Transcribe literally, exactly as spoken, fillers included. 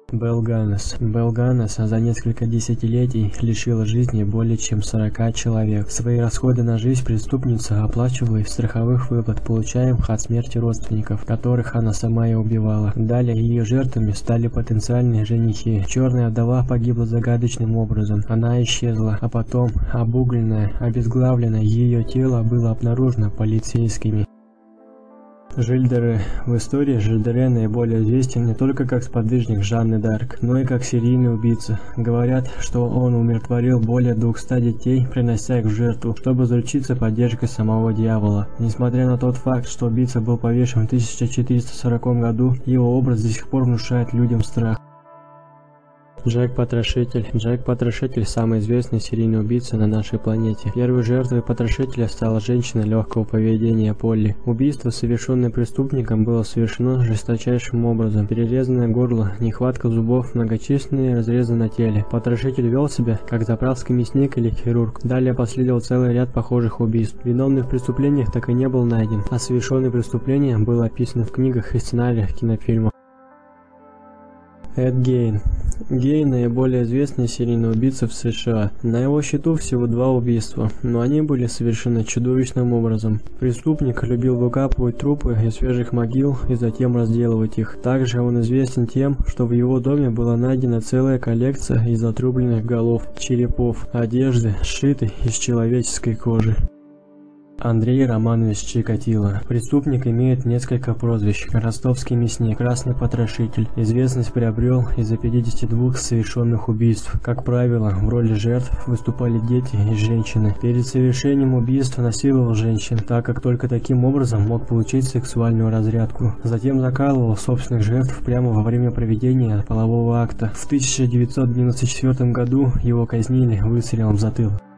Белл Ганнес. Белл Ганнес за несколько десятилетий лишила жизни более чем сорока человек. Свои расходы на жизнь преступница оплачивала из страховых выплат, получаемых от смерти родственников, которых она сама и убивала. Далее ее жертвами стали потенциальные женихи. Черная вдова погибла загадочным образом. Она исчезла, а потом, обугленное, обезглавленное ее тело было обнаружено полицейскими. Жиль де Ре. В истории Жиль де Ре наиболее известен не только как сподвижник Жанны д'Арк, но и как серийный убийца. Говорят, что он умиротворил более двухсот детей, принося их в жертву, чтобы заручиться поддержкой самого дьявола. Несмотря на тот факт, что убийца был повешен в тысяча четыреста сороковом году, его образ до сих пор внушает людям страх. Джек Потрошитель. Джек Потрошитель – самый известный серийный убийца на нашей планете. Первой жертвой потрошителя стала женщина легкого поведения Полли. Убийство, совершенное преступником, было совершено жесточайшим образом. Перерезанное горло, нехватка зубов, многочисленные разрезы на теле. Потрошитель вел себя как заправский мясник или хирург. Далее последовал целый ряд похожих убийств. Виновный в преступлениях так и не был найден, а совершенное преступление было описано в книгах и сценариях кинофильмов. Эд Гейн. Гейн – наиболее известный серийный убийца в США. На его счету всего два убийства, но они были совершены чудовищным образом. Преступник любил выкапывать трупы из свежих могил и затем разделывать их. Также он известен тем, что в его доме была найдена целая коллекция из отрубленных голов, черепов, одежды, сшитой из человеческой кожи. Андрей Романович Чикатило. Преступник имеет несколько прозвищ: ростовский мясник, красный потрошитель. Известность приобрел из-за пятидесяти двух совершенных убийств. Как правило, в роли жертв выступали дети и женщины. Перед совершением убийств насиловал женщин, так как только таким образом мог получить сексуальную разрядку. Затем закалывал собственных жертв прямо во время проведения полового акта. В тысяча девятьсот девяносто четвёртом году его казнили выстрелом в затылок.